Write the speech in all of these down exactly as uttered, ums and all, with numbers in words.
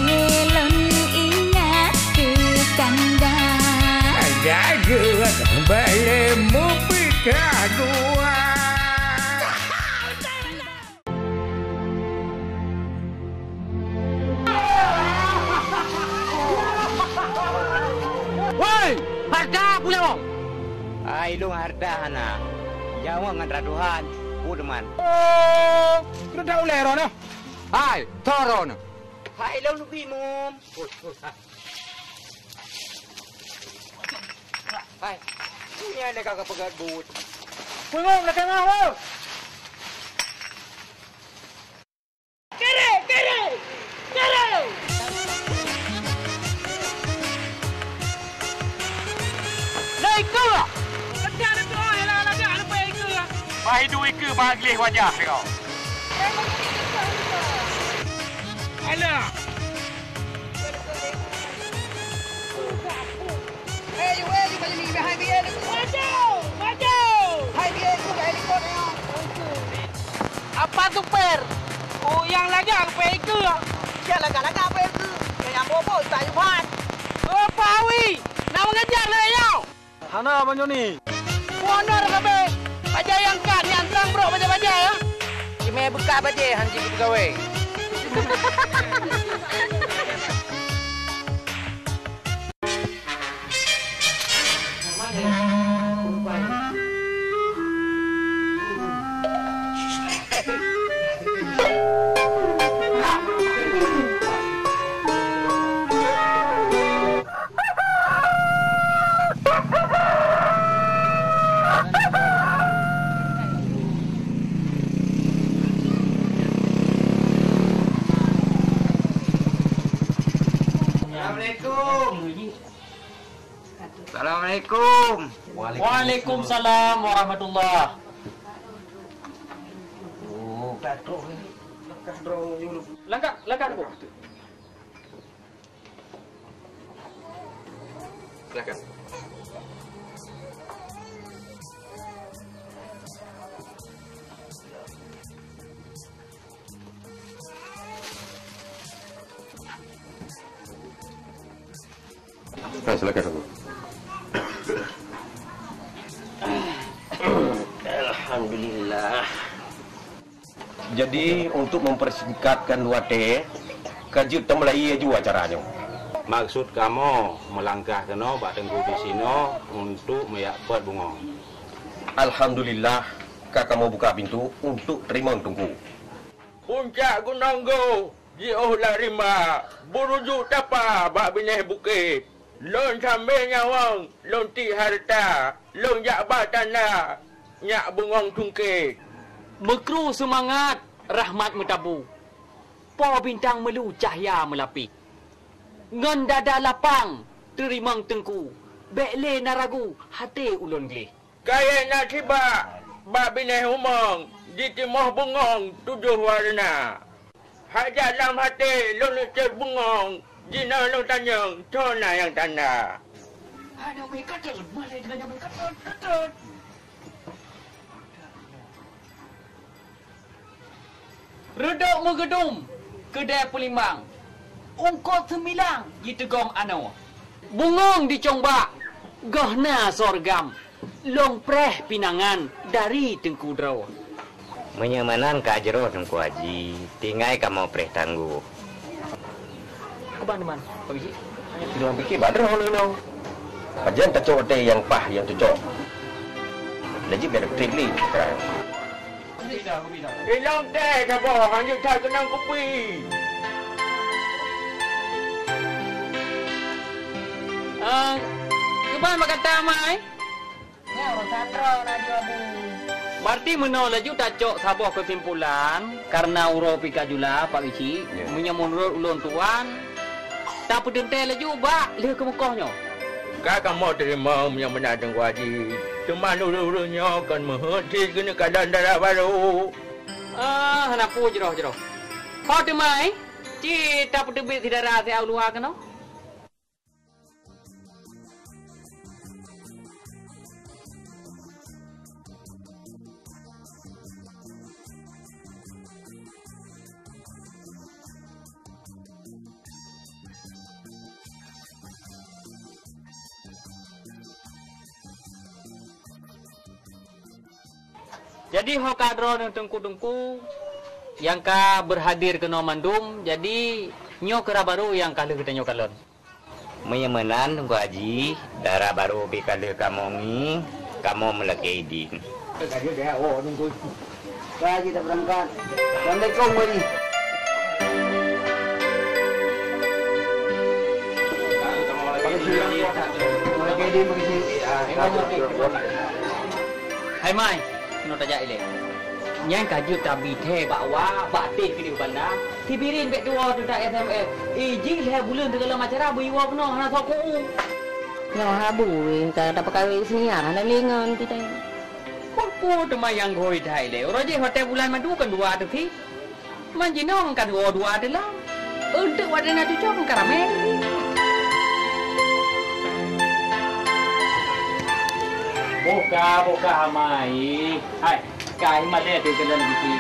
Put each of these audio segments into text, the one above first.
Lon ingat ke kanda Jaga boleh mupikah dua. Woi, harga punya wong. Ai lu harda hana. Jawa ngan raduhan, udeman. Oh, sudah tahu lero no. Hai, toron. Hai lu nubi mum. Hai. Ini ada kakak pegat but. Pengong nak ngawal. Kere, kere. Kere. Naik ke? Kerja ada tu orang lah, lagi ada pergi ke? Pai duit ke bagi wajah kau. Alah. Hey, you where you can leave behind the end. Maju, maju. Behind the end, look at the now. Apa tu per? Oh, yang lagi aku pergi ke? Siapa lagi lagi apa itu? Yang bobo saya buat. Oh, Pawi. Nak mengejar le yo. Hana banyo ni. Honor kabe. Baja yang kan yang tang bro baja-baja ya. Cime buka baje hanji pegawai. Assalamualaikum. Waalaikumsalam warahmatullah. Oh, kadro. Kadro yulu. Langkah, langkah aku. Silakan. Nah, silakan aku. Alhamdulillah. Jadi untuk mempersingkatkan luate, kajut temulai juga acaranya. Maksud kamu melangkah ke no, Pak Tengku di sini untuk meyakpat bunga. Alhamdulillah, kakak mau buka pintu untuk terima tunggu. Puncak Gunung Go, jauh larima, burujuk tapa, bak bineh bukit. Lon sambil nyawang, lon ti harta, lon jak batana, nyak bengong tungkit. Mekru semangat, rahmat metabu. Po bintang melu cahaya melapik. Ngan dada lapang, terimang tengku. Bekle naragu, hati ulun glih. Kaya nak tiba, bak bineh umong, di timah bengong tujuh warna. Hajat dalam hati, lon lecet bengong, jina lon tanyang, cona yang tanda. Ada mereka ketut, malai dengan yang mereka ketut. Redok megedum, kedai pelimang. Ungkot semilang, ditegong ano. Bungong dicombak, gahna sorgam. Long preh pinangan dari Tengku Draw. Menyamanan ka jero Tengku Haji, tinggai ka mau preh tangguh. Keban man, Pak Haji. Tidak fikir badar orang no. Kajian tak cocok teh yang pah yang cocok. Lagi biar tripli. Ilang teh kabo, hanya tak kenang kopi. Ah, keban makan tamai. Ya, orang sandro radio abu. Berarti menolak tak cok sabuah kesimpulan karena uro pika jula Pak Haji Yeah. menyamunur ulun tuan. Tak pedente laju ba le ke mukohnya. Kakak mau terima yang benar Tengku Haji. Cuma dulu-dulunya kan menghenti kena keadaan darah baru. Ah, hanapu jeroh jeroh. Kau temai? Ci tak pedebit tidak rasa luar kena. Jadi ho kadro nang tengku-tengku yang ka berhadir ke Nomandum, jadi nyo kera baru yang kali kita nyo kalon. Meyemenan tunggu haji, darah baru bikale kamu ni, kamu melakai din. Tadi dia oh nunggu. Dah kita berangkat. Assalamualaikum Wali. Hai mai, kena tajak ile. Yang kaju tabi the bawa batik ke di bandar. Tibirin bet dua tu tak S M S. Eh jing le bulan tu kalau macam apa iwa kena hana soku. Ya habu ka dapat kawin sini ah na lingon kita. Ko tema yang goi thai le. Ora je hotel bulan madu kan dua tu fi. Man jinong kan dua dua adalah. Untuk wadana tu cok karamel. Buka, buka hamai. Hai, kai malah tu kena bisi.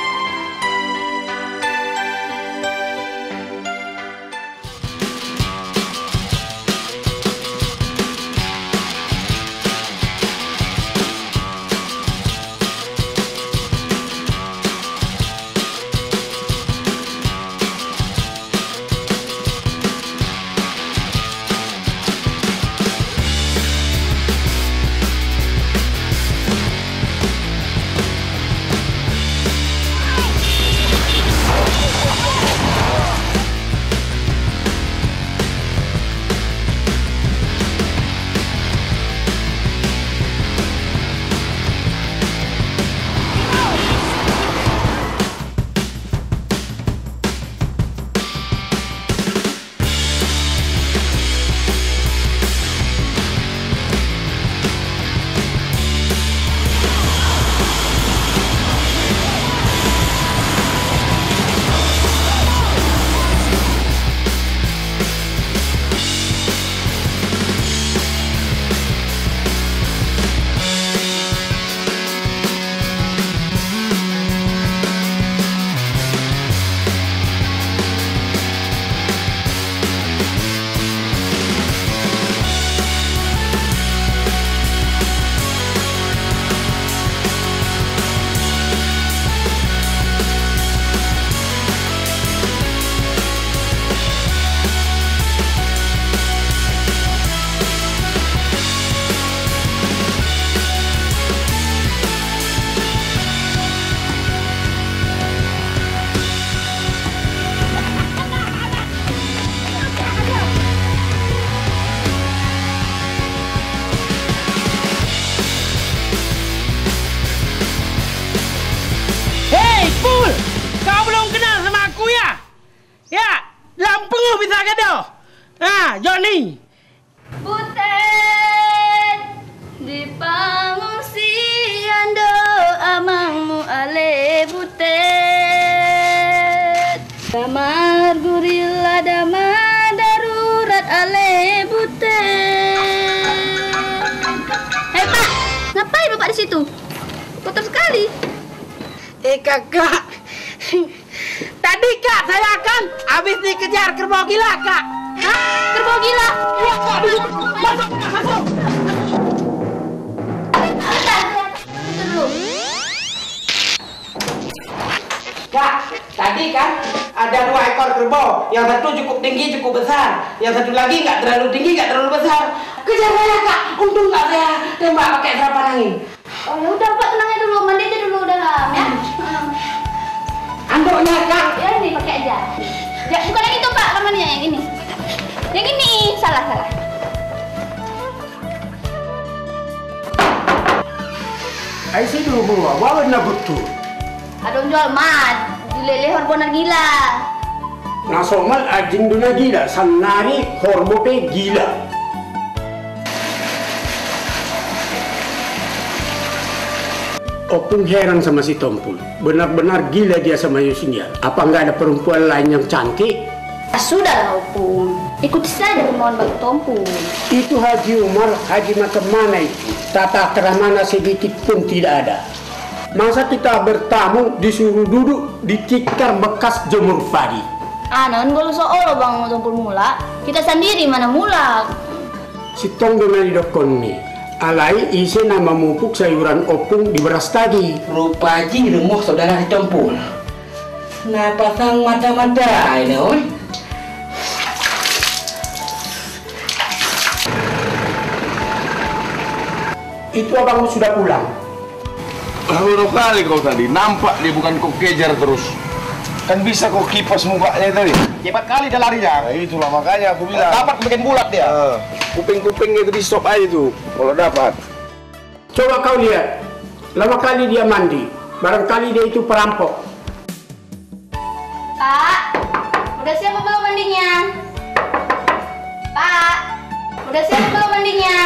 Johnny. Butet di pengungsian doa mangmu ale butet. Damar gurila damar darurat ale butet. Hei Pak, ngapain Bapak di situ? Kotor sekali. Eh kakak, tadi kak saya kan habis dikejar kerbau gila kak. Hah? Kerbau gila? Iya kak, duduk. Masuk, masuk. Kak, tadi kan ada dua ekor kerbau. Yang satu cukup tinggi, cukup besar. Yang satu lagi nggak terlalu tinggi, nggak terlalu besar. Kejar saya kak, untung nggak saya tembak pakai serapan angin. Oh ya udah Pak, tenang aja dulu, mandi aja dulu dalam ya. Andoknya kak. Ya ini pakai aja. Ya, bukan yang itu Pak, namanya yang ini. Yang ini salah salah. Ai saya dulu bawa, bawa benar betul. Adon jual mat, dileleh horbonan gila. Nasomal ajing dunia gila, sanari hormope gila. Opung heran sama si Tompul, benar-benar gila dia sama Yusinia. Apa nggak ada perempuan lain yang cantik? Ah, sudahlah Opung, ikuti saja kemauan Bang Tompul. Itu Haji Umar, Haji macam mana itu? Tata keramana sedikit pun tidak ada. Masa kita bertamu disuruh duduk di tikar bekas jemur padi? Anon kalau soal Bang Tompul mula, kita sendiri mana mula. Si Tong dengan dokon ni, Alai isi nama mupuk sayuran opung di beras tadi. Rupa Haji remuh saudara dicempul. Kenapa sang mata-mata ini, oi? Itu abang sudah pulang. Baru kali kau tadi, nampak dia bukan kau kejar terus. Kan bisa kau kipas mukanya tadi. Cepat kali dia larinya. Nah, itulah makanya aku bilang. Dapat bikin bulat dia. Uh, kuping-kupingnya itu di stop aja tuh, kalau dapat. Coba kau lihat, lama kali dia mandi. Barangkali dia itu perampok. Pak, udah siap belum mandinya? Pak, udah siap belum mandinya?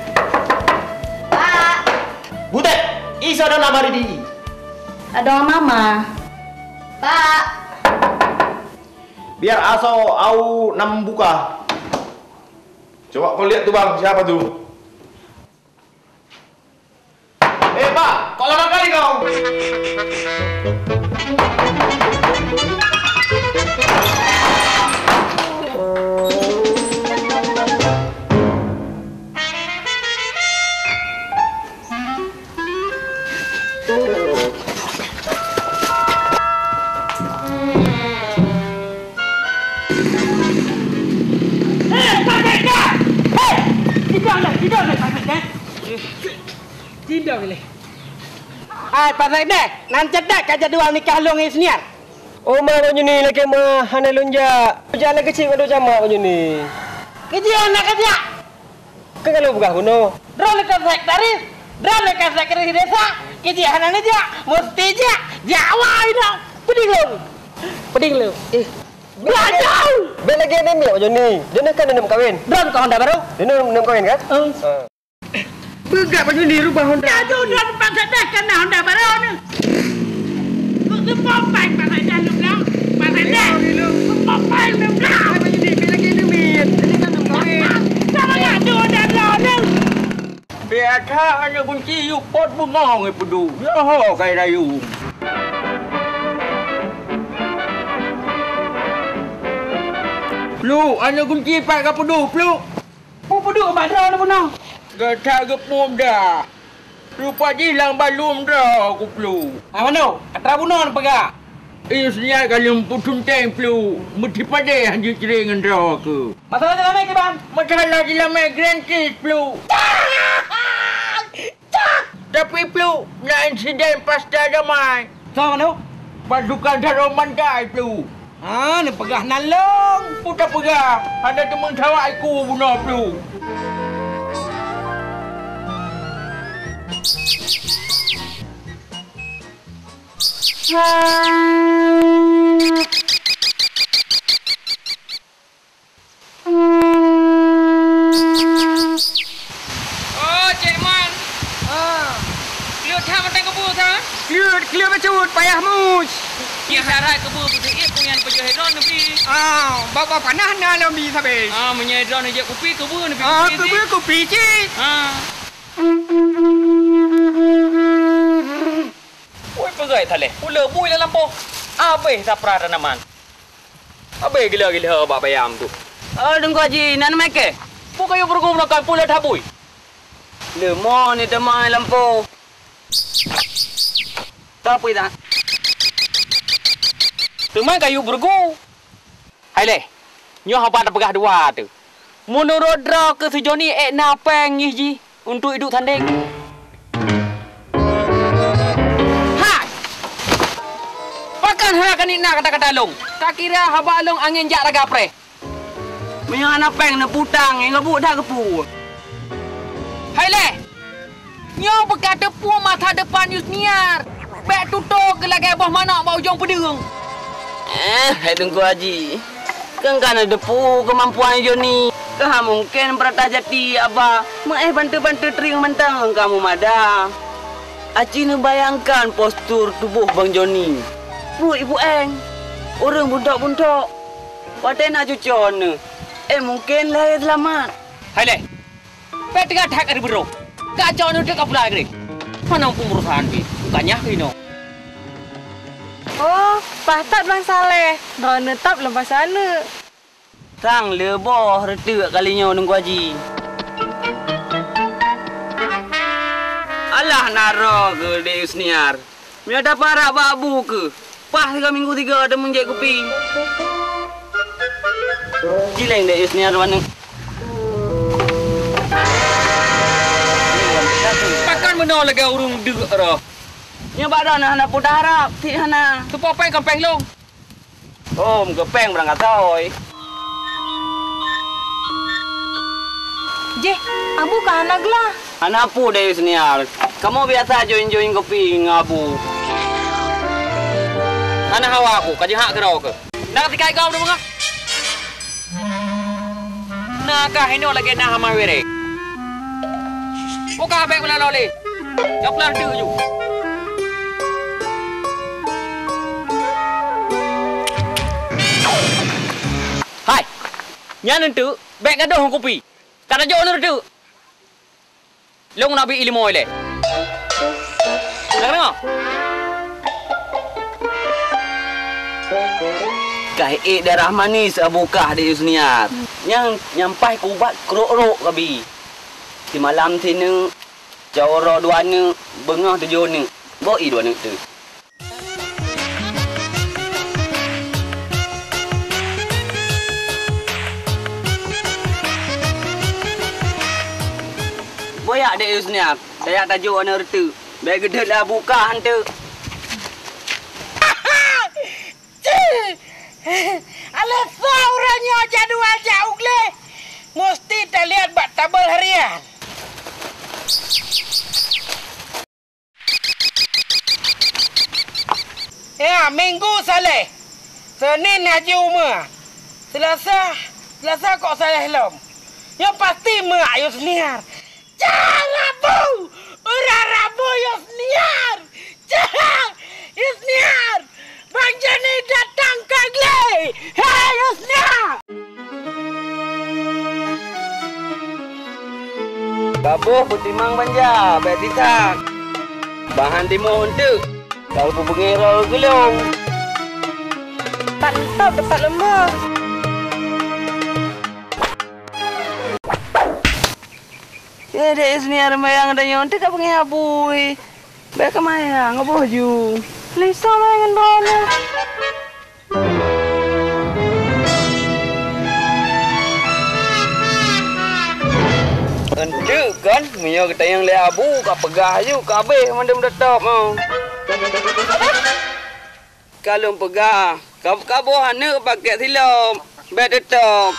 Pak, Butet, iso ada nama di. ada mama. Pak, Biar aso au nam buka. Coba kau lihat tuh bang, siapa tuh? Eh Pak, kok lama kali kau? Tidak boleh. Ai pasal dah, nan cedak kaja dua ni kalung ni senior. Oh mana ni lagi mah hana lunja. Jalan kecil ada jama macam ni. Kerja nak kerja. Kan kalau bukan kuno. Drone ke sektaris, drone ke sektaris desa. Kerja hana ni je, mesti je. Jawa ini. Peding lu. Peding lu. Eh. Belajar. Bel lagi ni macam ni. Dia nak kan nak kahwin. Drone kau Honda baru? Dia nak nak kahwin kan? Hmm. Uh. Begak macam ni rubah Honda. Ya tu drone pasal dah kena Honda baru ni. Kau pompai pasal dah lu lah. Pasal dah. Pompai lu lah. Macam ni bel lagi ni min. Ini kan nak kahwin. Sama nak tu Honda baru ni. Biar tak hanya kunci yuk pot bungong itu pedu. Ya ho kai rayu. Lu, hanya kunci pak ke pedu, lu. Pu pedu badra ni punang. Gata gepum dah. Rupa jilang balum dah aku pelu. Ah mana? Atra bunon pegak. Eh senyap kali emput tunteng pelu. Mesti pada hanya ceringan dah aku. Masalah dalam mai ke bang? Masalah dalam mai grantis pelu. Tapi pelu, nak insiden pasta damai. So mana? Pasukan Saroman Dai pelu. Ah, ni pegah nalong. Putar pegah. Ada teman sawak aku bunuh pelu. Oh, Cik Man. Ah. Lihat tha matang kebu tha. Clear, clear becut payah mus. Ki syarat kebu putih ik punyan pejo hedron nepi. Ah, bapa panah na lembi sabe. Ah, menyai hedron je kupi kebu nepi. Ah, kebu kopi cik. Ah. Oi pegai thale. Ula bui la lampo. Abe ta pradanaman. Abe gila-gila bak bayam tu. Ah, dengko haji nan mai ke? Bukan yang bergum nak pula tabui. Lemon ni temai lampu. Tapi dah. Teman kayu bergu. Hai le. Nyo haba nak pegah dua tu. Menurut dra ke sejoni ek napeng ngih ji untuk hidup tanding. Ha. Pakan hara kan ina kata-kata long. Tak kira haba long angin jak raga pre. Menyang anak peng nak putang, yang ngebuk dah kepu. Hai le. Nyo berkata pu mata depan Yusniar. Bek tutup ke lagi bawah mana bau ujung pedung. Eh, hai tunggu haji. Kan kan ada pu kemampuan Joni. Kah mungkin perata jati abah. Maeh bantu-bantu tering mentang kamu mada. Aci nu bayangkan postur tubuh Bang Joni. Bu Ibu Eng. Orang buntok-buntok. Paten nak cucon. Eh mungkin lahir selamat. Hai le. Bek tengah tak ada bro. Kacau nu dekat pula gre. Mana pun perusahaan ni. Bukannya kino. Oh, patat Bang Saleh. Dah netap lepas sana. Sang leboh retuk kalinya nunggu haji. pah nara ke Dek Yusniar. Mia dapat rak babu ke? Pah tiga minggu tiga ada menjek kuping. Gileng Dek Yusniar mana? Takkan menol lagi urung deg roh. Nya badan hana pudah harap, ti hana. Tu popeng kampeng long. Oh, gepeng berangkat oi. Je, abu ka anak lah. Anak pu Dek Yusniar. Kamu biasa join-join kopi ngabu. Anak hawa aku, kaji hak kerau ke? Nak tikai kau dulu ngah? Nak kah ini lagi nak hamai were? Buka beg melalui. Jauh pelan tu ju. Hai, nyan tu beg ada hong kopi. Kata jauh lur tu. Long nabi ilmu ile. Nak dengar? Kahik darah manis abukah Dek Yusniar. Yang nyampai kubat kerok-rok kabi. Di malam sini jawara dua ni bengah tujuh ni. Boi dua ni tu. Boyak Dek Yusniar. Saya tajuk ana retu. Baik gede lah buka hantu. Alasan orangnya jadual jauh le. Mesti tak lihat bak tabel harian. Ya, minggu saleh. Senin haji umrah. Selasa, Selasa kok saleh lom. Yang pasti mak Yusniar. Jangan Rabu. Orang Rabu Yusniar. Jangan Yusniar. Bang Jani datang ke Gle. Hei Yusniar. Kabuh putimang banja, baik titak. Bahan timur untuk. Kalau pun pengira gelung. Tak lentap dapat lemah. Ya, Dek Yusniar mayang ada yang untuk tak pengen habui. Baik ke mayang, apa ju? Lisa mayangan bawahnya. Ente kan, minyak kita yang lehabu, kau pegah je, kau habis mandam tetap mau. Kalau pegah, kau kau bawa anak pakai silap, baik tetap.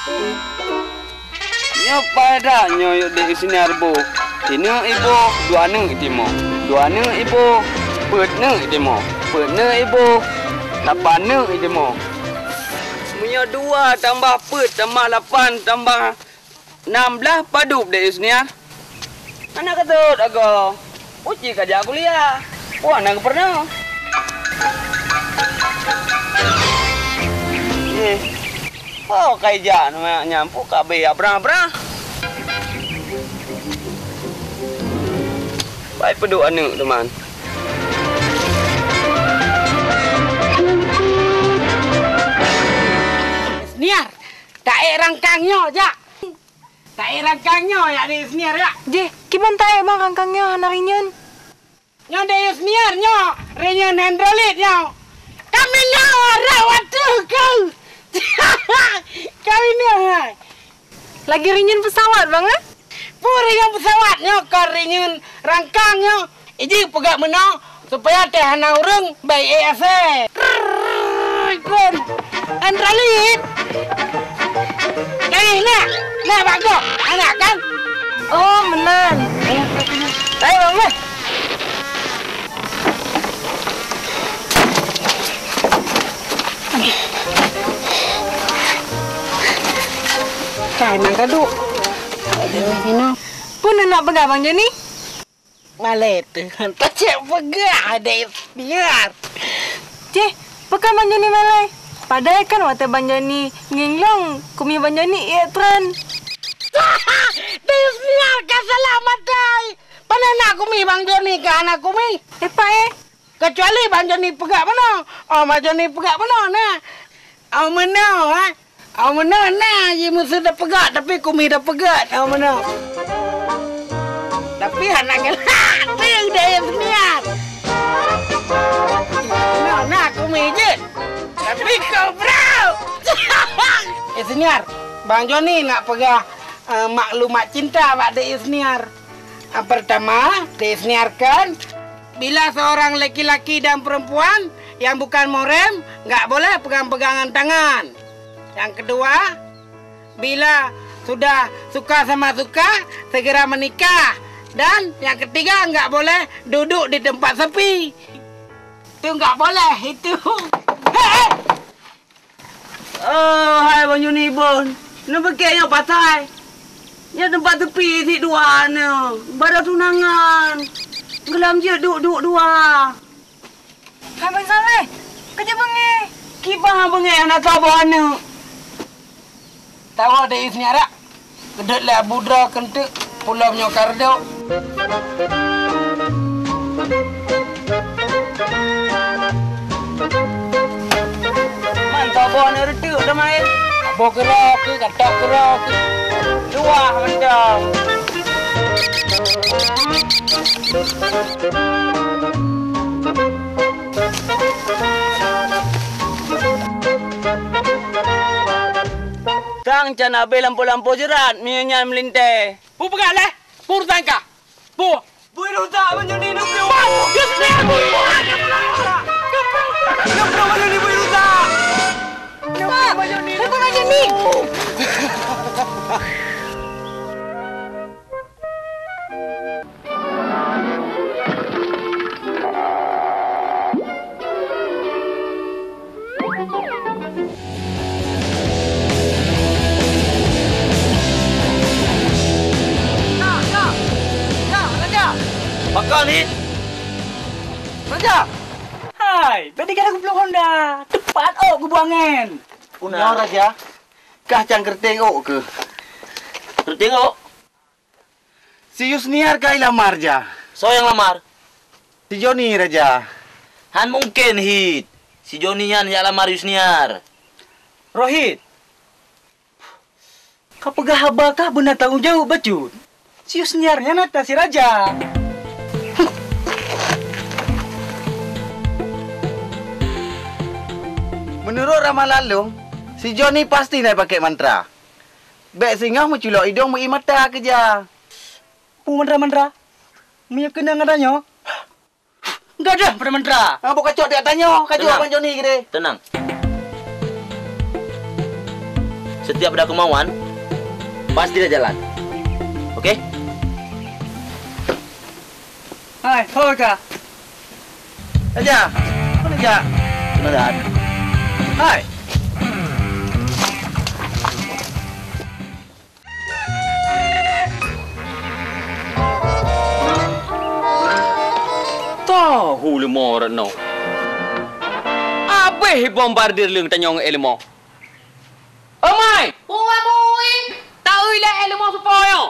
Nyo pada nyo Dek Yusniar bu. Sini ibu dua anak itimo, dua anak ibu pet anak itimo, pet anak ibu lapan anak itimo. Minyak dua tambah pet tambah lapan tambah enam belas padup Dek Yusniar. Anak ketut aku. Uci kerja kuliah. Wah, anak pernah. Eh. Oh, kerja nama nyampu kabe abra-abra. Baik peduk anak teman. Yusniar, tak eh rangkangnya jak. Tak eh rangkangnya ya Dek Yusniar ya. Je, kiman tak bang rangkangnya anak rinyan. Nyo Dek Yusniar nyo, rinyan handrolit nyo. Kami nyo rawat tu kau. Kau ini hai. Lagi rinyan pesawat bang eh? Pur rinyan pesawat nyo, kau rinyan rangkang nyo. Iji pegak menang supaya teh hana urang baik E S A. Kun, handrolit. Kau nak, nak bagus, anak kan? Oh, menan. Ayo bang meh. Kain nak kaduk. Ada minum. Pun nak pegang bang Joni? Malet tu. Tak cek pegang Dek Yusniar. Je, pegang bang Joni malai. Padahal kan waktu bang Joni nginglong, kumi bang Joni iya tren. Dek Yusniar kan selamat dai. Mana nak kumi bang Joni ke anak kumi? Eh pak eh. Kecuali bang Joni pegak mana? Oh bang Joni pegak mana nah? Oh mana ha? Oh mana nah? Ye mesti dah pegak tapi kumi dah pegak. Oh mana? Tapi anak gelak. deh senior. Nah, nah aku mijit. Tapi kau bro. Eh senior, Bang Joni nak pegang uh, maklumat cinta Pak Dek Senior. Uh, pertama, Dek seniorkan bila seorang laki-laki dan perempuan yang bukan muhrim nggak boleh pegang-pegangan tangan. Yang kedua, bila sudah suka sama suka, segera menikah. Dan yang ketiga, nggak boleh duduk di tempat sepi. Itu nggak boleh, itu. Hei! Oh, hai Bang Joni Bon. Nak pakai yang patai. Ya tempat tepi si dua ni. Baru tunangan. Gelam je duduk dua. Hai Bang Saleh, kerja bengi. Kibah bengi anak tahu bawa ni. Tahu ada isi nyarak. Kedek lah budra kentuk. Pulau menyokar duk. Mantap bawa ni retuk dah main. Bawa kerok ke, katak kerok ke. Dua mantap. Sang cana be lampu-lampu jerat, minyak melintai. Bu pegalah, pur tangka. Bu, bu rusak Bang Joni ni bu. Dia sendiri bu. Kenapa Bang Joni bu rusak? Kenapa Bang Joni? Kenapa Bang Joni? Bakal ni. Raja. Hai, tadi kan aku belum Honda. Tepat oh aku buangan. Punah Raja. Kah cangker tengok ke? Tengok. Si Yusniar kai lamar ja. So yang lamar. Si Joni Raja. Han mungkin hit. Si Joni yang yang lamar Yusniar. Rohit. Kau pegah habakah benar tanggung jawab bacut? Si Yusniarnya nata si Raja. Menurut ramalan Long, si Joni pasti nak pakai mantra. Bek singa menculok hidung mui mata kerja. Pu mantra-mantra. Mia kena ngadanya. Enggak ada mantra-mantra. Ah bukan kacau dia tanya, kacau Abang Joni gede. Tenang. Setiap ada kemauan, pasti dia jalan. Okey? Hai, Holga. Raja. Mana Raja? Benar. Hai. Tahu lemah orang no. Apa bombardir leng tanyong elmo? Omai. Buat bui. Tahu ilah elmo supaya.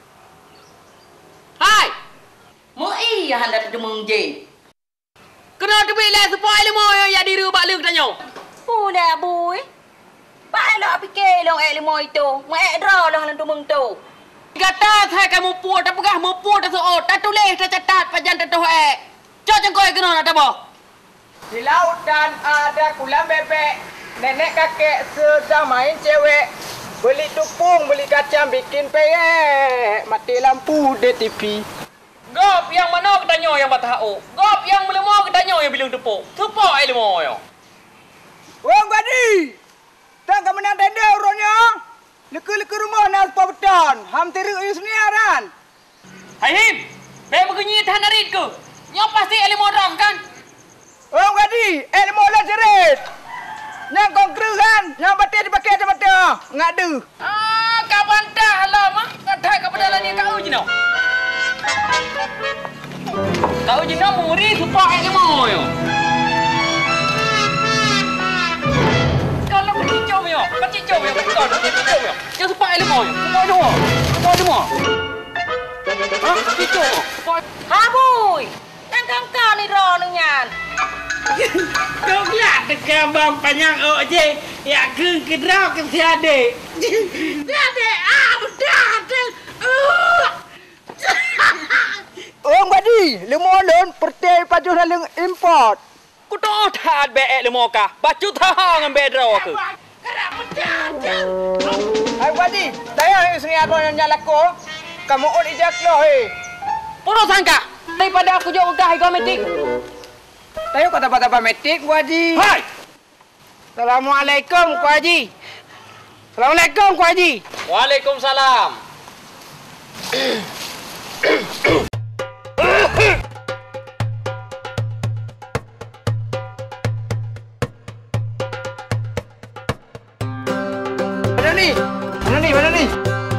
Hai. Mo iya hendak demung je. Kena tebilah supaya elmo yang diri bak leng tanyong. Udah bui. Pak elok fikir long elmo itu. Mek draw long lentu mung tu. Kata saya kamu puat tak pegah mau puat tak so tak tulis tak catat pajan tak tahu eh. Cok cengkoi kena nak apa? Di lautan ada kulam bebek. Nenek kakek sedang main cewek. Beli tupung, beli kacang, bikin peyek. Mati lampu di T V. Gop yang mana ketanya yang batau. Gop yang melemah ketanya yang bilang tepuk. Tepuk ilmu yo. Wong Badi. Tak kau menang tender urutnya. Leka-leka rumah nak sepa beton. Ham teruk Yusniaran. Hai Him. Be begini tahan narit ke? Yang pasti ilmu orang kan? Wong Badi, ilmu lah jerit. Yang konkret kan, yang batik dipakai macam-macam. Ngadu. Ah, kapan dah lah mak? Kadai kepada lah ni kau je no. Kau je no muri supaya ilmu yo. Kalau kecicau yo, kecicau yo, kecicau yo. Yang supaya ilmu yo. Supaya ilmu. Supaya ilmu. Ah, kecicau. Ha bui. Yang kang-kang ni ro nunyan. Kau lihat dekat bang panjang oh je. Ya ke kedraw ke siade. Siade ah bedah. Uh. Orang Badi, lemah lun pertai pajuh dalam import. Ku tak tahan beek lemah kah. Baju tahan dengan bedra ke. Hai Wadi, saya sini aku yang nyalaku. Kamu on ijak lo he. Puro sangka daripada aku jauh kah ikut metik. Tayo kata-kata metik Wadi. Hai. Assalamualaikum Ku Haji. Assalamualaikum Ku Haji. Waalaikumsalam. Mana ni? Mana ni? Mana ni?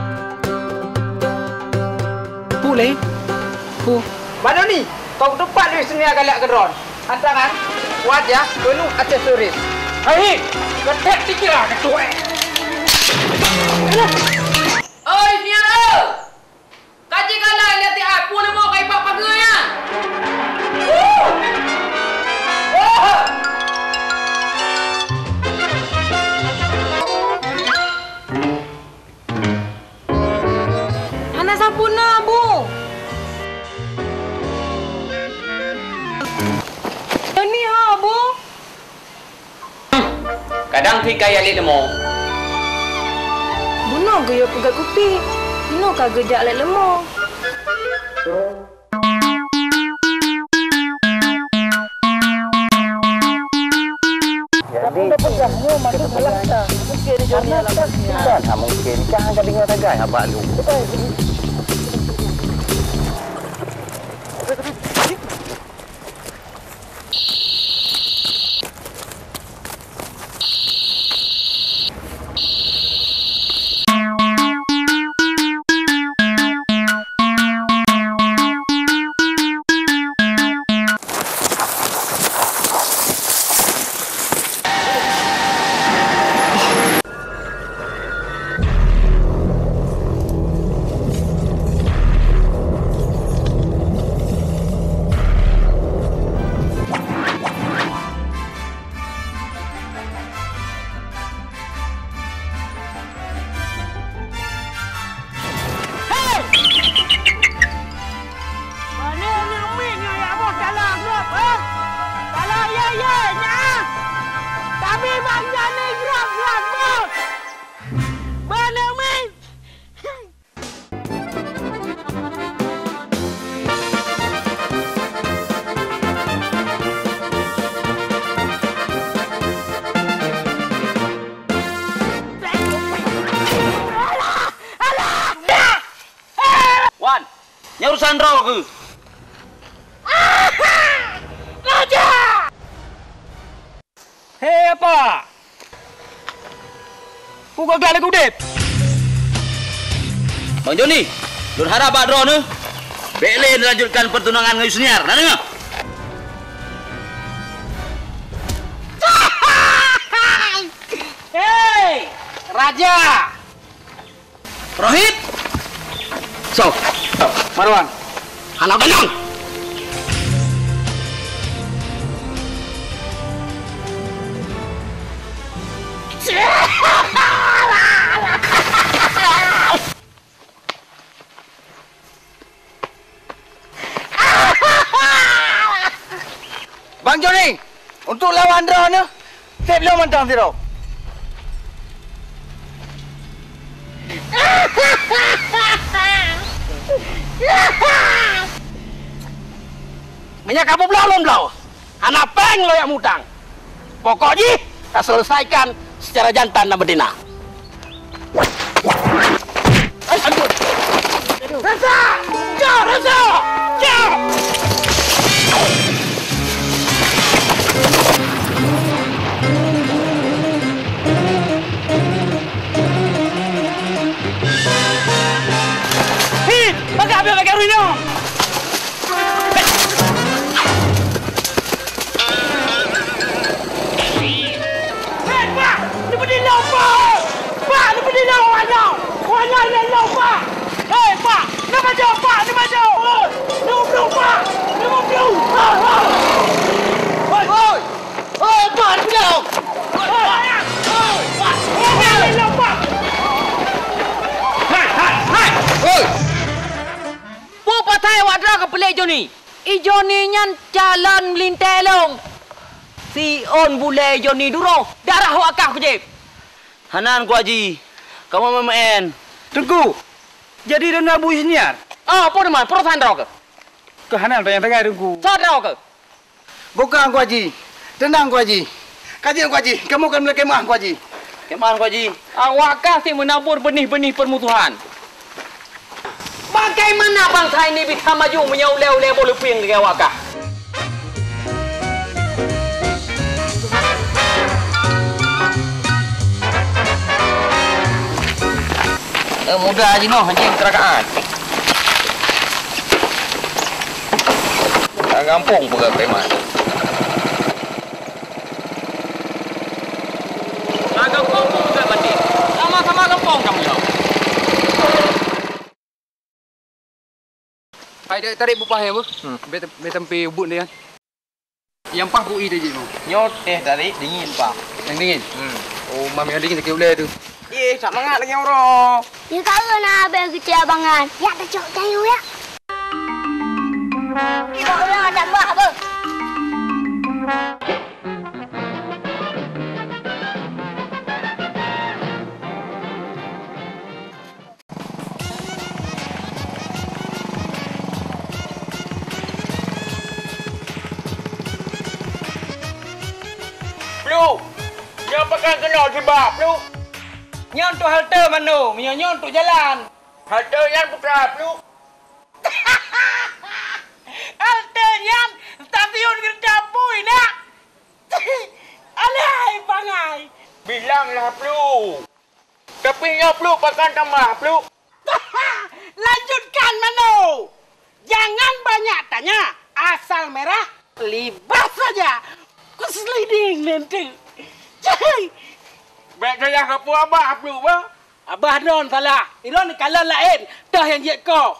Pu leh. Pu. Mana ni? Kau tempat ni sini agak keron. Hantar kan? Wajah penuh aksesoris. Hai, ketek dikira ketua. Oi, Niara. Kaji kalah lihat ti aku ni mau kai pak paganya. Anak sampuna, Bu. Ini ha, Bu. Kadang ti kaya le lemo. Buno gaya pegat kupi. Buno kagak jak lek lemo. Jadi, mungkin salah tak? Mungkin dia jadi alam tak? Tak mungkin. Jangan kau dengar tagai abang lu. Wan, nyarusan raw ke? Raja! Hei apa? Pukul gelap lagi udip. Bang Joni, lur harap badro ni. Bele lanjutkan pertunangan dengan Yusniar, nak dengar? Hei, Raja! Rohit! So, Marwan, anak banyak. Bang Joni, untuk lawan draw ni, saya belum mentang zero. Minyak kamu belau belau. Anak peng lo yang mutang. Pokoknya kita selesaikan secara jantan dan betina. Aduh. Rasa, jauh rasa, jauh. Hei, pakai apa pakai ruino? Hei, Pak! Ni maju, Pak! Ni maju! Ni maju, Pak! Ni maju! Hoi! Hoi! Hoi, Pak! Ni maju! Hoi! Hoi! Pak! Hoi! Ni Pak! Hai, hai, hai! Hoi! Pu patai wadra ke pelik Joni? Ijo ni nyan jalan melintelong. Si on bule jo ni duro. Darah wakah ku je. Hanan ku Haji. Kamu main. Tengku. Jadi dengar Bu Isniar. Ah, apa nama? Perusahaan rok. Kehanan yang tengah Tengku. Sat rok. Bukan ku Haji. Tenang ku Haji. Kajian ku Haji. Kamu akan melihat kemah ku Haji. Kemah ku Haji. Awak kasih menabur benih-benih permusuhan. Bagaimana bangsa ini bisa maju menyau-leu-leu boleh piang dengan wakah? Eh, mudah Haji noh, Haji yang kerakaan. Tak gampang pun kemah. Tak gampang pun juga mandi. Sama-sama gampang kamu ya. Hai dia tarik bupah ya, Bu. Hmm. Be tempe ubut dia. Yang pah bui dia je, Bu. Nyot eh tarik dingin, Pak. Yang dingin. Hmm. Oh, mami yang dingin sikit boleh tu. Eh, tak mangat lagi orang. Ya kalau nak abang kecil abangan. Ya tak cok cayu ya. Kau orang ada buah apa? Lu, yang pegang kena sebab lu. Nyon tu halte mano, nyon nyon tu jalan. Halte yang putra lu. Halte yang stasiun kerja pui nak. Alai pangai. Bilanglah lu. Tapi yang lu pakai tambah lu. Lanjutkan mano. Jangan banyak tanya. Asal merah, libas saja. Kuseliding nanti. Baik saya kapu abah lu bah. Abah don salah. Iron kalau lain, dah yang je kau.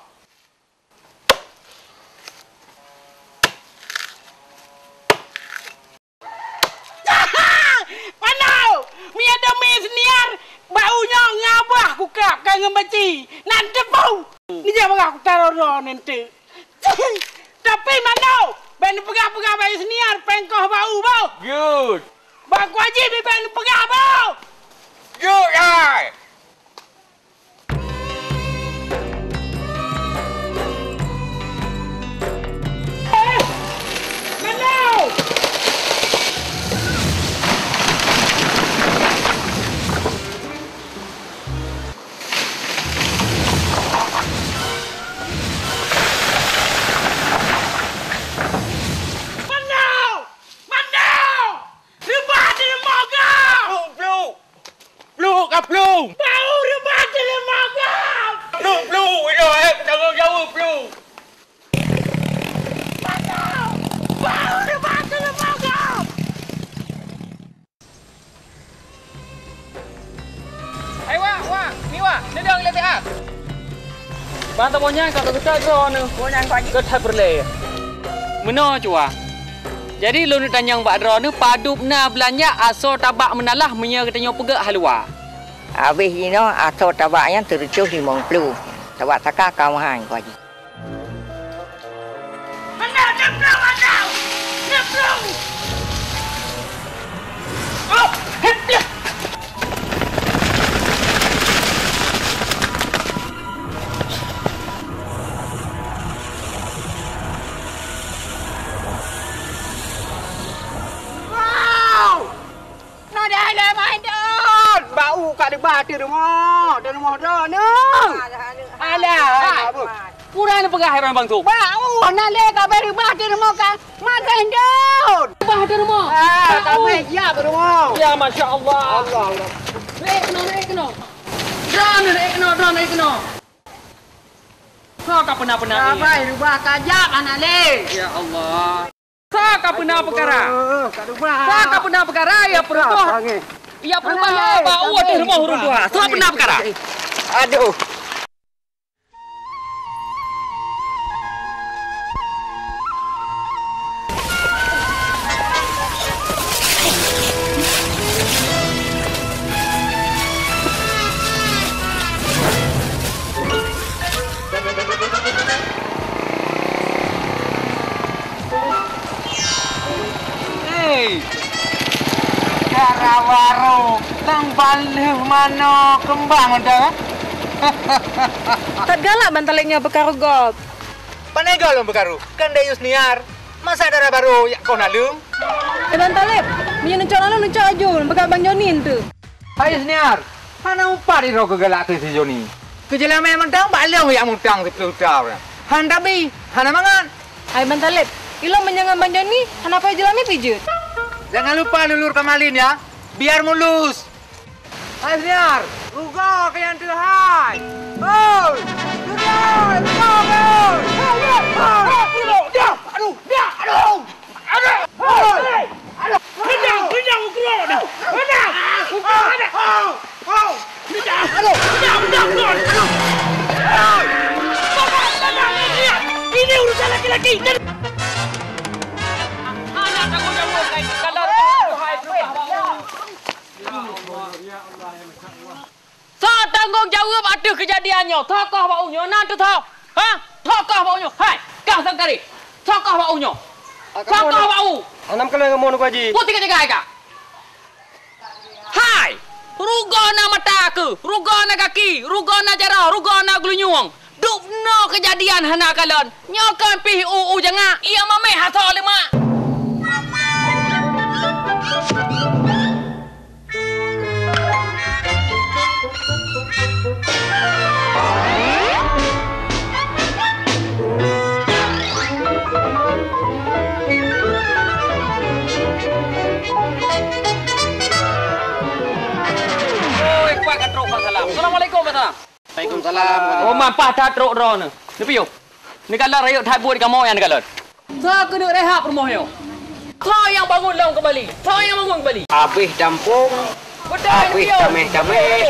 Mana? Mi ada mi senior. Baunya ngabah ku kap kan ngembaci. Nanti bau. Ni jangan aku taruh nanti. Tapi mana? Ben pegah-pegah bayi senior pengkoh bau bau. Good. Bak wajib di ben pegah bau. Good ai. Eh. Mana? Kaplu. Bau rebah di lemah kau. Plu, plu. Itu eh, jangan jauh plu. Bau, bau rebah di lemah kau. Hai wak, wak, ni wak, ni dah ngeliat lihat. Bantah monyang kat kita drone ni. Monyang kau Ke tak perle. Meno cua. Jadi lu nak tanya mbak drone ni padup na belanja aso tabak menalah menya katanya pegak halua. Habis ini atau tabak yang tercuh di Mongplu. Tabak takah kawahan kau Haji. Mana nempel mana? Nempel. Oh, heplah. Wow. No dah lah main dah. Bau kat debat di rumah. Di rumah dah ni. Alah. Kurang pegah orang bang tu. Bau nak le kat beri bah di rumah kan. Makan daun. Bah di rumah. Ah, tapi ya di rumah. Ya masya-Allah. Allah Allah. Naik kena, naik kena. Drone naik kena, drone naik kena. Kau pernah-pernah ni. Apa rubah kajak anak le. Ya Allah. Saka pernah perkara. Kat rumah. Saka pernah perkara ya perempuan. Ya perempuan bau di rumah huruf dua. Saka pernah perkara. Aduh. Darah baru. Tang balik mana kembang dah? Tak galak bantaliknya bekaru gop. Panega lo bekaru. Kan Dayus niar. Masa darah baru ya kau nalung? Eh bantalip, minyak nuncak lalu nuncak ajun, bekat Bang Joni tu. Hai niar. Hana upah di roko galak ke si Joni. Kejelah memang tang balik ya mutang ke utara. Han tapi hana mangan. Hai bantalip, ilo menyangan Bang Joni, kenapa jelami pijut? Jangan lupa lulur kemalin ya. Biar mulus. Hai niar. Rugo ke yang tu hai. Oh! Rugo! Rugo! Hai, rugo! Dia! Aduh! Dia! Aduh! Aduh! Hai! Aduh! Kenyang! Kenyang rugo dah! Kenyang! Rugo ada! Oh! Oh! Dia! Aduh! Dia! Dia! Aduh! Bapak! Bapak! Lihat! Ini urusan laki-laki! Anak aku jauh kain kalau hai berubah. So tanggung jawab ada kejadiannya. Tokoh baunya nanti tahu. Ha? Tokoh baunya. Hai, kau sangkari. Tokoh baunya. Tokoh bau. Anam kalau yang mau nak haji. Putih ketiga ika. Hai, rugona mata aku, rugona kaki, rugona jarah, rugona glunyung. Dukno kejadian hana kalon. Nyokan pih u u jangan. Ia mameh hasal lima. Assalamualaikum Pak. Waalaikumsalam. Oh mampah tak truk ro ni. Ni piyo. Ni kalau rayuk tak buat kamu yang kalau. Sa kena rehat rumah yo. Kau yang bangun long kembali. Kau yang bangun kembali. Habis campur. Habis damai damai.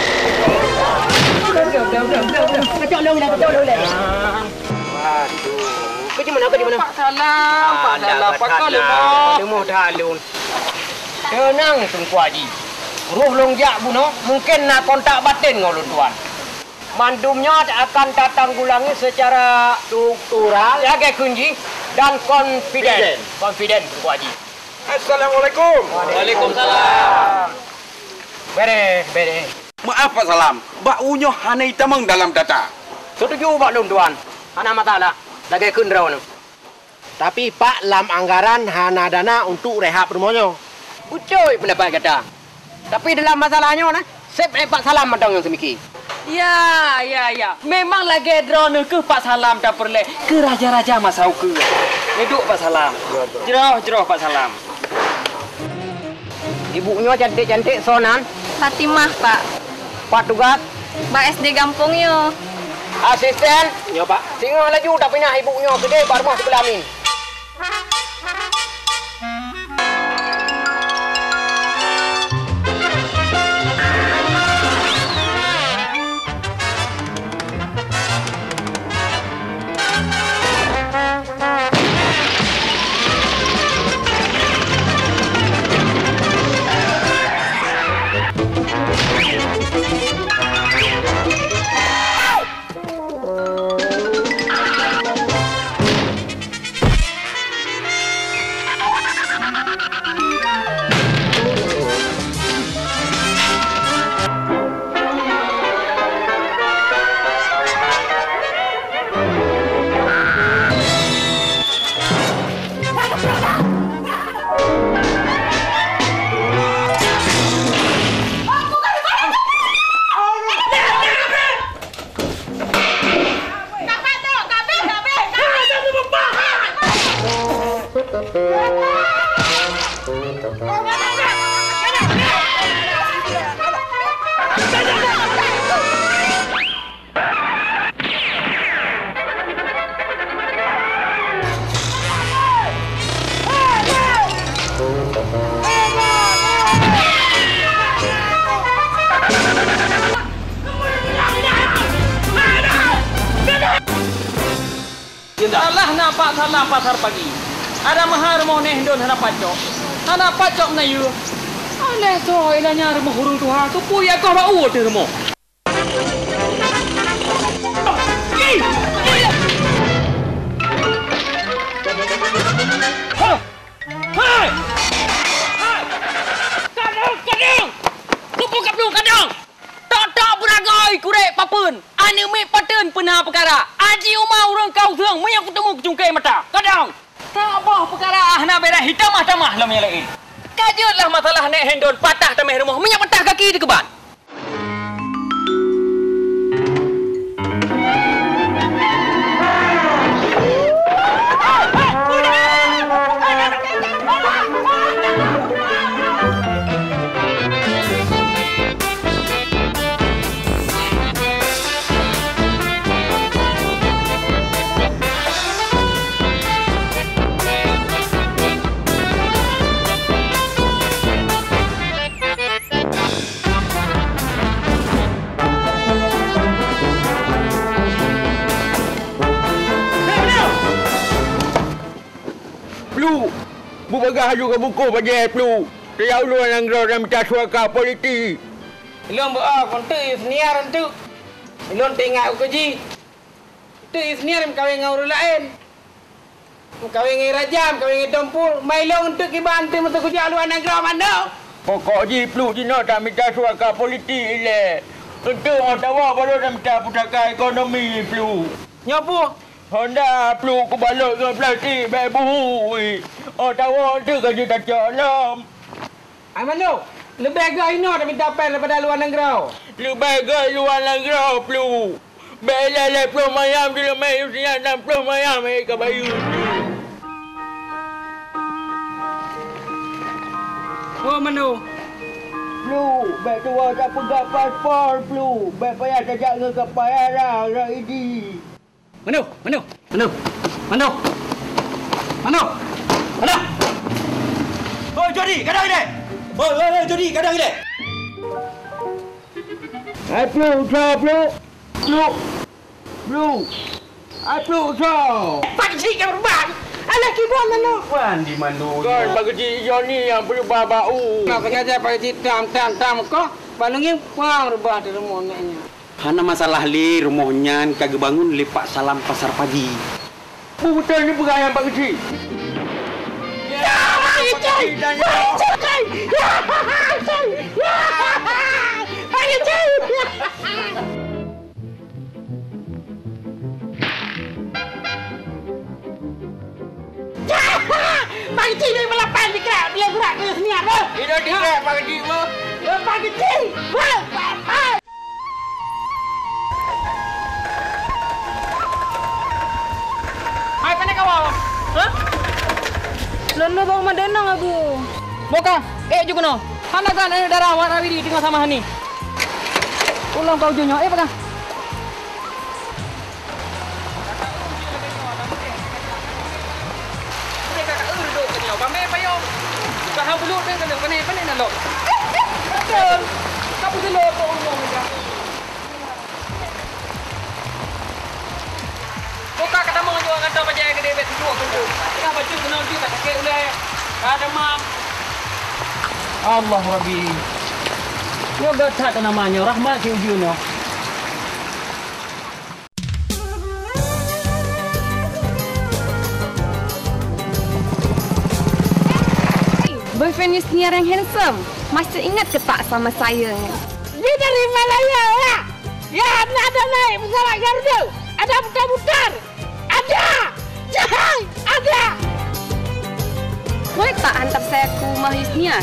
Udah udah udah udah udah. Kacau long dah, kacau long dah. Waduh. Kau di mana? Kau di mana? Pak salam, Pak salam. Pak salam. Demo dah alun. Tenang Tungku Haji. Ruh longjak buno, mungkin nak kontak batin ngau tuan. Mandumnya akan tertanggulangi secara struktural, ya ke kunci dan confident. Confident Tungku Haji. Assalamualaikum. Waalaikumsalam. Bere, bere. Maaf Pak Salam, Bak Unyoh hanya hitamang dalam data. Setuju Pak Lum tuan. Hana masalah. Lagi kundraw ni. Tapi Pak lam anggaran hana dana untuk rehab rumahnya. Ucoy pendapat kata. Tapi dalam masalahnya nah, sep eh, Pak Salam madang yang semiki. Ya, ya, ya. Memang lagi drone ke Pak Salam tak perlu ke raja-raja masau ke. Hidup Pak Salam. Jeroh-jeroh Pak Salam. Ibunya cantik-cantik sonan. Fatimah, Pak. Pak tugas. Pak S D Gampung yo. Asisten. Ya, Pak. Singa laju tak pindah ibunya gede Pak rumah sebelah ni. Salah nampak salah pasar pagi. Ada mahar mau neh don hana pacok. Hana pacok na yu. Aneh tu ilanya rumah hurung tuha tu puya kau bau tu rumah. Hai! Hai! aku temu kecungkai mata. Kadang. Tak apa perkara nak beres hitam mah lah yang lain. Kajutlah masalah naik handon patah tamah rumah. Minyak patah kaki di keban. Bu bagah juga buku bagi pelu. Dia ulu yang grau dan minta suaka politik. Ilon buah kontu isniar itu. Ilon tengah ukaji. Itu isniar kawin ngau lain. Kawin ngai rajam, kawin ngai dompul. Mai long untuk kibantu untuk kuja luar negara mana? Pokok ji pelu Cina tak minta suaka politik le. Untuk Ottawa baru dah minta putaka ekonomi pelu. Nyopo? Honda pelu ku balok ke plastik bebu. Ottawa tu kerja tak jalan. Ai mano? Lebih agak ini dah minta pen daripada luar negara. Lebih agak luar negara pelu. Bela le pelu mayam dulu mai usia dan pelu mayam ai ke bayu. Oh mano? Pelu, baik tua tak pegang paspor pelu. Baik payah tak jaga ke payah dah I D. Mano? Mano? Mano? Mano? Mano? Mano? Oi, Jody, kadang ini. Oi, oi, oi, Jody, kadang ini. Ai pelu, usaha pelu. Pelu. Pelu. Ai pelu, usaha. Pak cik kan berbang. Alah kibon mano? Wan di mano. Kan bagi cik Johnny yang perlu bau. Nak kerja pak cik tam tam tam kok. Balungin pang rubah di rumah neknya. Hana masalah li rumahnya kagak bangun lepak salam pasar pagi. Betul ni pegang Pak Kecil. Ya, Pak Kecil. Pak Kecil. Ya, Pak Kecil. Ya, Pak Kecil. Pak Kecil ni melapan dikak dia gerak ke sini apa? Ini dikak Pak Kecil apa? Pak Kecil. Pak Pak. Hah? Lono bang madenang aku. Boka, eh juga no. Hana kan ada darah warna biru tengah sama hani. Ulang kau junyo, eh pegang. Mereka tak urut kenyo, bame payo. Kahau bulu kan kalau panen panen nak lo. Betul. Kamu dulu kau ngomong dia. Boka kata mau jual kata baca ke debit dua kuntu. Tengah baju kena dia tak pakai ulai. Ada mam. Allah Rabbi. Yo gatat namanya rahmat si ujungnya. Boyfriend you senior yang handsome. Masih ingat ke tak sama saya? Dia dari Malaya ya. Ya, ada naik pesawat Garuda. Ada putar-putar. Ada. Jangan. Ada. Boleh tak hantar saya ke rumah Yusnia?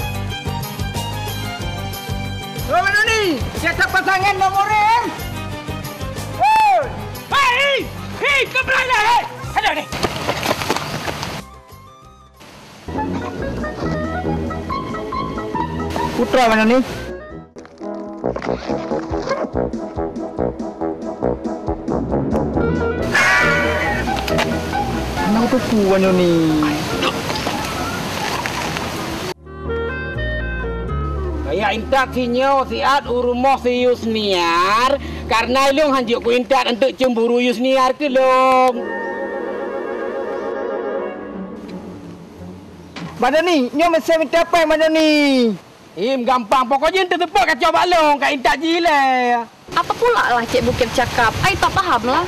Oh, mana ni? Siapa pasangan nomor M? Oh! Hei! Hei, keberanian hei! Ada ni. Putra mana ni? Kenapa tu puan ni? Saya intak sinyo siat urumah si Yusniar karena ilung hanjuk ku intak untuk cemburu Yusniar ke long. Mana ni? Nyo mesti minta apa mana ni? Im gampang pokoknya ente tepuk kacau balong kat intak jile. Apa pula lah Cik Bukit cakap? Ai tak faham lah.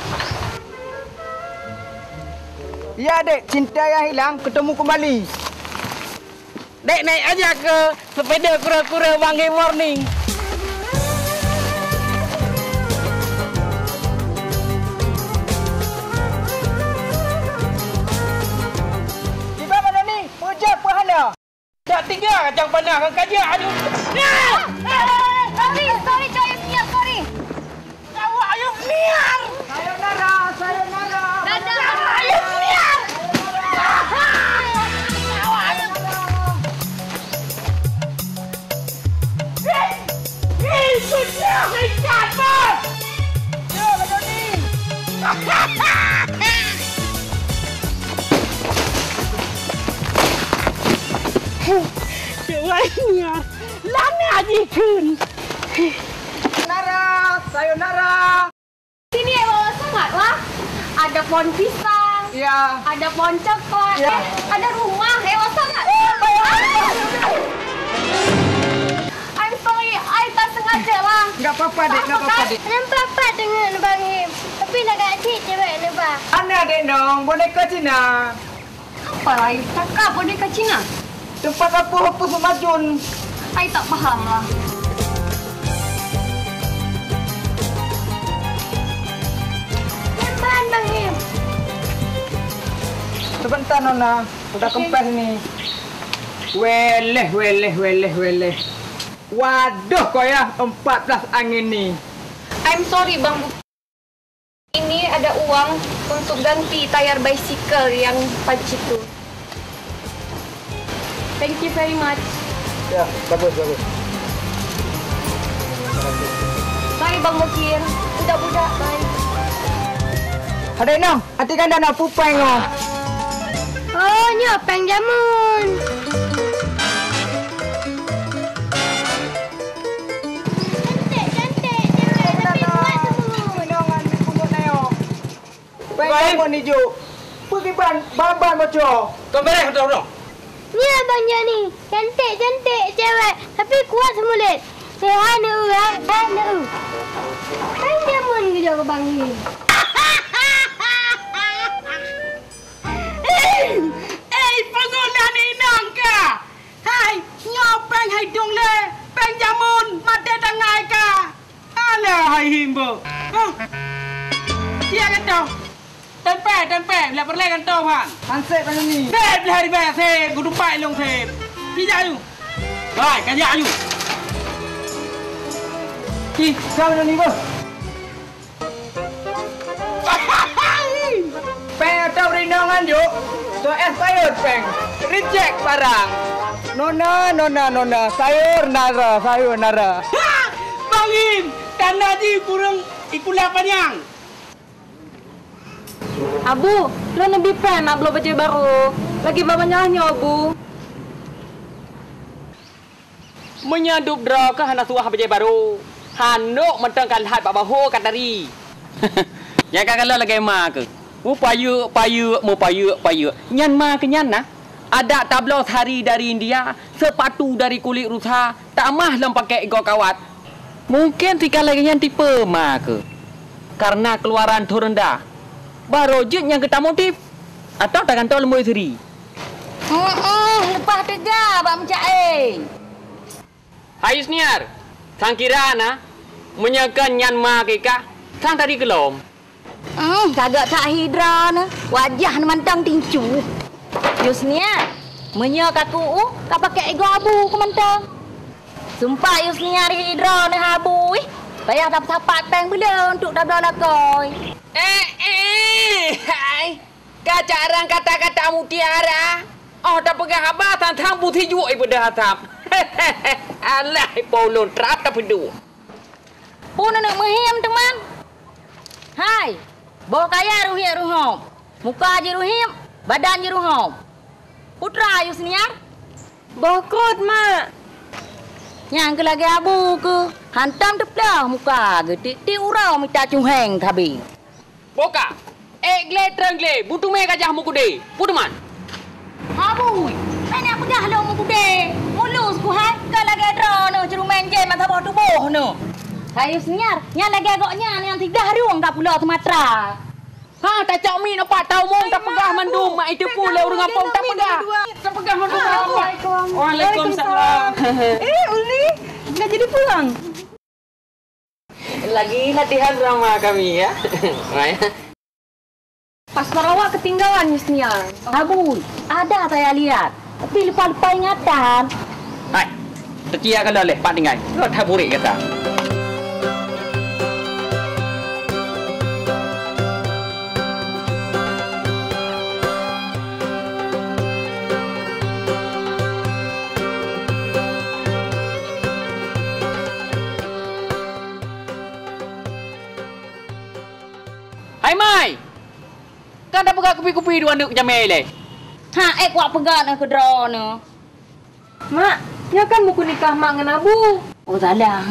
Ya dek, cinta yang hilang ketemu kembali. Dek naik aja ke sepeda kura-kura Bangai Morning. nak tiga kacang panah kan kajak aduh. Sorry, sorry Cok Yusniar, sorry. Awak Yusniar. Sayonara, sayonara. Dadah. Yusniar. Yusniar, ikat bos. Yo, Badoni. Sayonara. Lama aja kun. Sayonara, sayonara. Sini ya bawa sangat lah. Ada pohon pisang. Ya. Ada pohon coklat. Ya. Eh, ada rumah. Hewa sangat. I'm sorry, I tak sengaja lah. Enggak apa-apa, Dek. Enggak apa-apa, Dek. Nampak apa dengan Bang Him? Tapi nak kacik cewek ni, Bang. Ana, Dek, dong. Boneka Cina. Apa lah? Cakap boneka Cina? Tempat apa hapus semajun. I tak faham lah. Simpan, Bang Him. Sebentar, Nona. Sudah kempes ni. Weleh, weleh, weleh, weleh. Waduh, kau ya. empat belas angin ni. I'm sorry, Bang. Ini ada uang untuk ganti tayar bicycle yang panci tu. Thank you very much. Ya, bagus, bagus. Bye, Bang Mukir. Budak-budak, bye. Ada enam. Hati kan dah nak pupai ngau. Oh, nyopeng jamun. Cantik, cantik. Cewek tapi kuat tu. Jangan dipungut neo. Baik, jamun hijau. Pergi ban, baban macam. Kau beres betul-betul. Ni Abang Jani. Cantik, cantik cewek. Tapi kuat semulit. Sehat ni orang. Sehat ni orang. Kan jamun ke jaga Bang Him. Eh, pengguna ni nangka. Hai, nyopeng hai dong le. Peng jamun, mati tangai ka. Alah, hai himbo. Huh. Dia kata. Tempe, tempe. Bila perlai kan tau, Han. Hansip kan ni. Sep, bila hari bayar sep. Kudu pai long sep. Tidak you. Hai, kajak you. Ih, kau ni bos. Peng atau rindongan yuk. So expired peng. Reject barang. Nona, nona, nona. Sayur nara, sayur nara. Bang Him, tanda di kurang ikulah panjang. Abu, lo lebih pen nak belum baju baru. Lagi banyaknya Abu. Menyadup draw ke hana suah bejai baru. Hanuk mentengkan hat pak bahu kat dari. Ya kan kalau lagi mak ke. Mu payu payu mu payu payu. Nyan ma ke nyan nah. Ada tablos hari dari India, sepatu dari kulit rusa, tak mah lem pakai ego kawat. Mungkin tika lagi nyan tipe ma ke. Karena keluaran tu rendah. Baru je yang kita motif. Atau takkan tahu lemui seri. Hmm, hmm, lepas tegar Abang Macak eh. Hai Yusniar. Sang kira na menyakan nyan ma ke kah? Sang tadi kelom. Hmm, kagak tak hidra na. Wajah ni mantang tincu. Yusniar, menyak aku uh, kau pakai ego abu ke mantang. Sumpah Yusniar hidra ni abu eh. Payah tak sapat peng bila untuk dah belah koi. Eh, eh, hai. Kaca orang kata-kata mutiara. Oh, tak pegang abah tantang putih juga ibu dah hatap. Alah, polon trap tak pedu. Pun nak mehim teman. Hai. Bawa kaya ruhim ruhom. Muka je ruhim, badan je ruhom. Putra Yusniar. Bokot mak. Yang ke lagi abu ke. Hantam teplah muka ke. Ti urau minta cuheng tabi. Boka. Eh, gle trangle. Butu me kajah muku de. Putuman. Abu. Ini aku dah lo muku de. Mulus ku hai. Kau lagi dra no cerumen je mata bawah tubuh no. Hai Yusniar, yang lagi agaknya yang tidak ruang kat Pulau Sumatera. Ha, tak cak mi nampak tahu mong tak pegah mandum. Mak itu pula orang kampung tak pegah. Tak pegah mandum. Assalamualaikum. Waalaikumsalam. Eh, Uli, dah jadi pulang. Lagi latihan drama kami ya. Pas Sarawak ketinggalan Yusniar. Abu, ada saya lihat. Tapi lupa-lupa ingatan. Hai. Terkia kalau leh pak dengai. Kau tak burik kata. Hai Mai. Kan dah pegang kupi-kupi dua anak jamai leh. Ha, eh kuat pegang nak kedra ni. Mak, ya kan buku nikah mak dengan Abu. Oh, salah.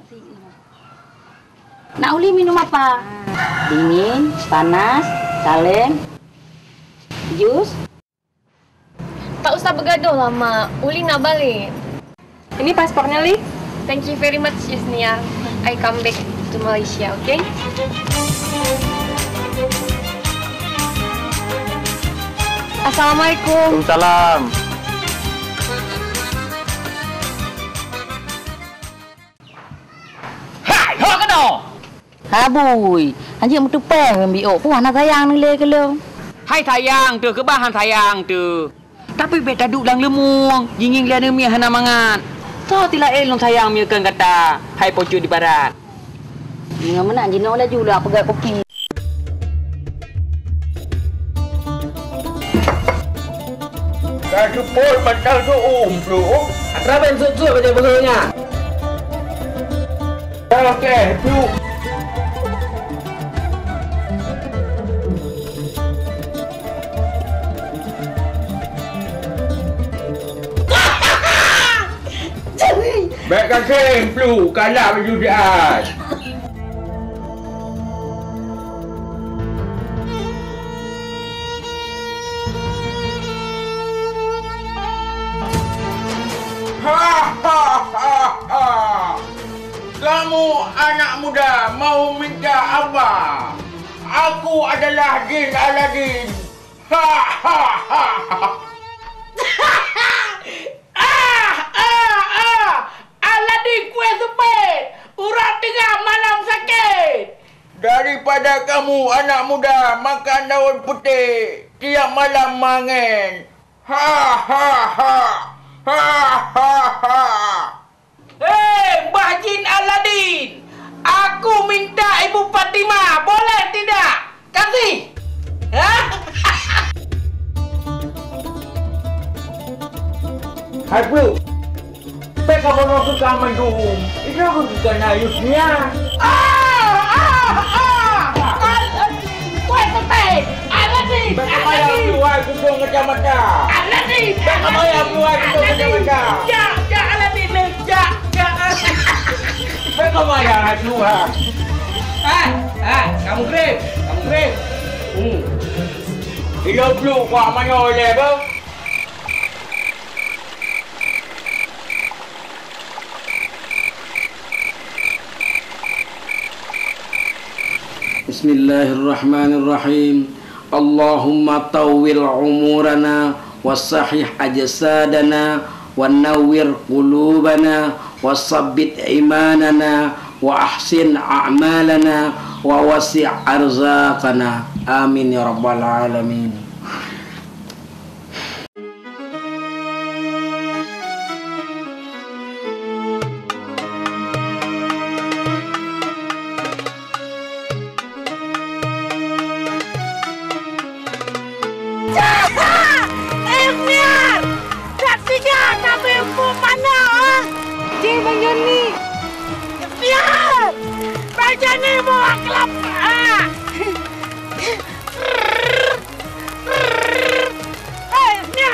Nak Uli minum apa? Dingin, panas, kaleng, jus. Tak usah bergaduh lah, Mak. Uli nak balik. Ini paspornya, Li. Thank you very much, Yusnia. I come back to Malaysia, okay? Assalamualaikum. Waalaikumsalam. Hai, hok kena. Habui, anjing mutu peng ambil ok puan nak sayang ni le ke lo. Hai sayang tu, kebahan sayang tu. Tapi beta duk lang lemung, jinging lian mi hana mangat. So tila elong sayang mi kan kata, hai pocu di barat. Dengan mana anjing nak laju lah pegang kopi. Dah jupur macam tu um tu. Raben sut-sut macam begini. Okey, tu. Baik kasih, flu kalah baju dia. Kamu anak muda mau minta apa? Aku adalah Jin Aladin. Ha ha ha. Ah, ah, ah. Aladin kue sepet. Urat tengah malam sakit. Daripada kamu anak muda makan daun putih tiap malam mangen. Ha ha ha. Ha ha ha. Hei, Mbah Jin Aladin. Aku minta Ibu Fatimah. Boleh tidak? Kasih. Ha? Hai Bro. Pe kamu mau ke kamar dulu. Itu aku bukan Yusnia. Ah, ah, ah. Aladin. Kue sepet. Aladin. Bagaimana yang keluar gedung kecamatan? Aladin. Bagaimana yang keluar gedung kecamatan? Ya, ya Aladin. Ya, ya. Bagaimana yang keluar? Ah, ah, kamu grip, kamu grip. Hmm. Hidup lu kau mana oleh bang? Bismillahirrahmanirrahim. Allahumma tawwil umurana wasahih ajsadana wa nawwir qulubana wasabbit imanana wa ahsin a'malana wa wasi' arzaqana. Amin ya rabbal alamin. Bang Joni. Biar. Bang Joni bawa kelapa. Hei, Nia.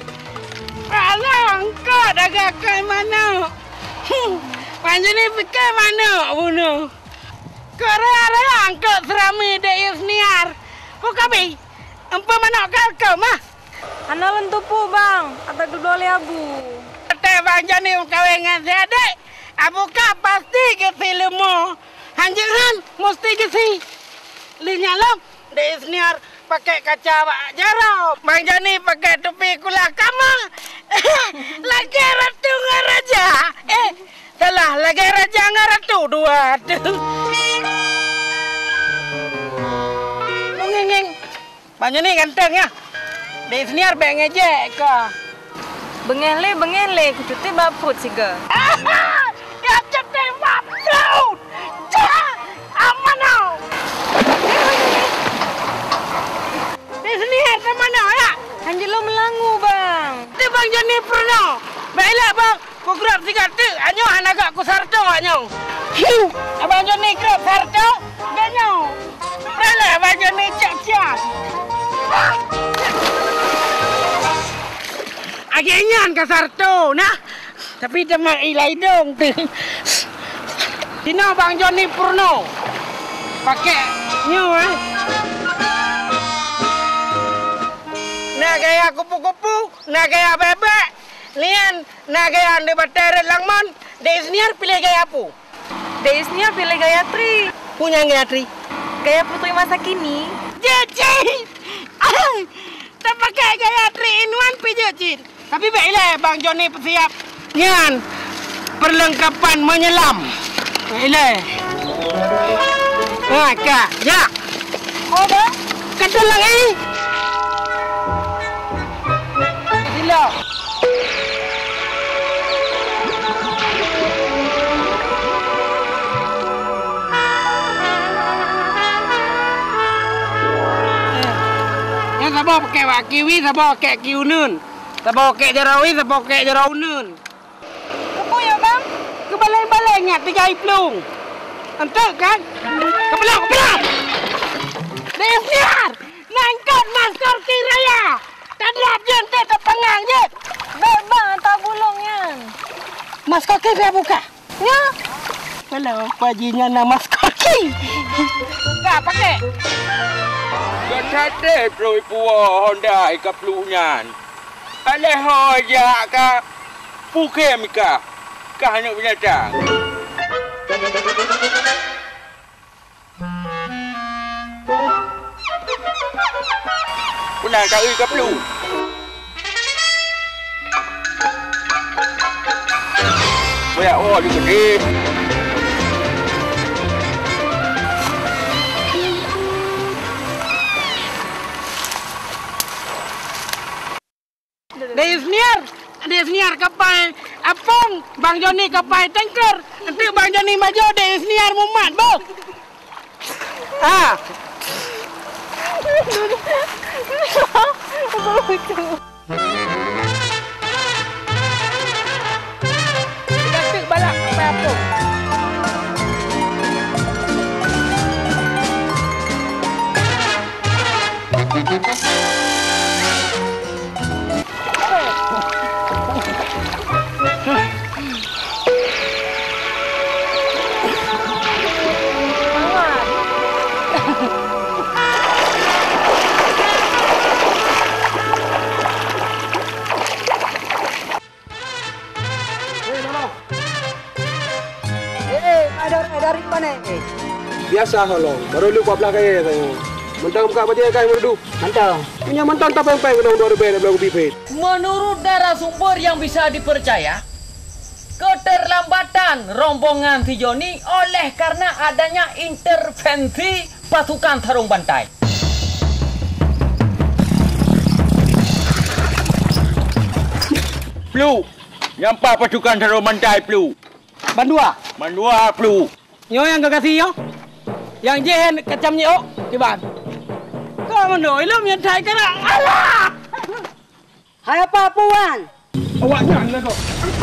Alah, engkau dagang ke mana? Bang Joni fikir mana bunuh? Kerana engkau serami dek Yusniar. Buka bi. Empa mana kau mah? Anak lentupu bang, atau kedua oleh Abu. Bang Joni kawin dengan saya dek. Abuka pasti kesi lemu. Hanjangan mesti kesi. Linya lem. Dek Yusniar pakai kaca jarau. Bang Joni pakai topi kula kama. Lagi ratu dengan raja. Eh, salah. Lagi raja dengan ratu. Dua. Ngeng-ngeng. Bang Joni ganteng ya. Dek Yusniar baik ngejek ke. Bengele, bengele, kucuti baput siga. Ya cuti baput. Cak, aman tau. Di sini ke mana ya? Anjelo melangu bang. Di bang Joni pernah. Baiklah bang, ku kerap tiga tu. Anyo anak aku sarto anyo. Hiu, abang Joni kerap sarto. Ganyo. Baiklah abang Joni cak-cak. Agenyan ka sarto nah. Tapi teman ilai dong tu. Dino bang Joni Purno. Pakai new eh. Nak gaya kupu-kupu, nak gaya bebek. Lian nak gaya ande bateret langman. Desniar pilih gaya apa? Desniar pilih gaya Tri. Punya gaya Tri. Gaya putri masa kini. Jecil. Tak pakai gaya Tri inuan pi jecil. Tapi baiklah bang Joni bersiap. Nian perlengkapan menyelam. Baiklah. Ha kak, jak. Oh bang, kata lagi. Sila. Yang sabar pakai wak kiwi, sabar pakai kiwi nun. Sabar pakai jarawi, sabar pakai jarau nun. Apa ya bang? Kebalai-balainya tiga iplung. Entuk kan? Kebelah, kebelah! Desniar! Nangkat maskor kiraya! Tadap je, entuk terpengang je! Baik bang, tak bulungnya. Maskor kiraya buka? Ya. Kalau pajinya nama maskor kiraya. Buka, pakai. Kata perlu puah Honda ika pelunyan. Aleh hoja ka pukem ka. Kah nak binatang. Pernah tak ika pelu. Banyak orang juga ni. Desniar, Desniar kapal apung, Bang Joni kapal tanker. Nanti Bang Joni maju Desniar mumat, bo. Ah. Kita balak kapal apung. Dari mana eh? Biasa holong, baru lu kau belah kaya tengok. Mentang buka baca kaya merdu. Mentang. Punya mentang tak pempeng kena dua ribu belah bipit. Menurut narasumber yang bisa dipercaya, keterlambatan rombongan si Joni oleh karena adanya intervensi pasukan sarung bantai. Pelu. Yang empat pasukan sarung bantai pelu. Bandua. Bandua pelu. Nyo yang kasih yo. Yang jehen kecam nyo di ban. Kau menoi lu yang thai kena. Alah. Hai apa puan? Awak jangan lah kau.